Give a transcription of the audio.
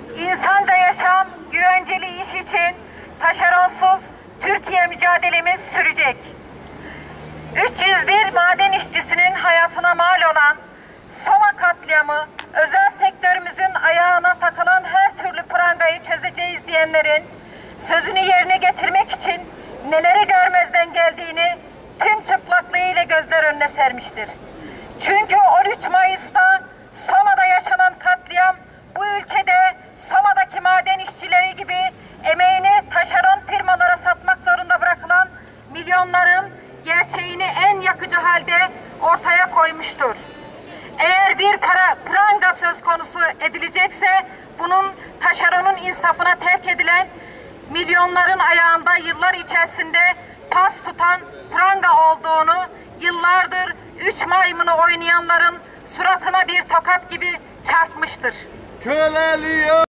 İnsanca yaşam, güvenceli iş için taşeronsuz Türkiye mücadelemiz sürecek. 301 maden işçisinin hayatına mal olan Soma katliamı, özel sektörümüzün ayağına takılan her türlü prangayı çözeceğiz diyenlerin sözünü yerine getirmek için neleri görmezden geldiğini tüm çıplaklığıyla gözler önüne sermiştir. Çünkü 13 Mayıs'ta Soma'da yaşanan katliam bu ülkede Soma'daki maden işçileri gibi emeğini taşeron firmalara satmak zorunda bırakılan milyonların gerçeğini en yakıcı halde ortaya koymuştur. Eğer bir pranga söz konusu edilecekse bunun taşeronun insafına terk edilen milyonların ayağında yıllar içerisinde pas tutan pranga olduğunu yıllardır 3 maymunu oynayanların suratına bir tokat gibi çarpmıştır. Köleliyor.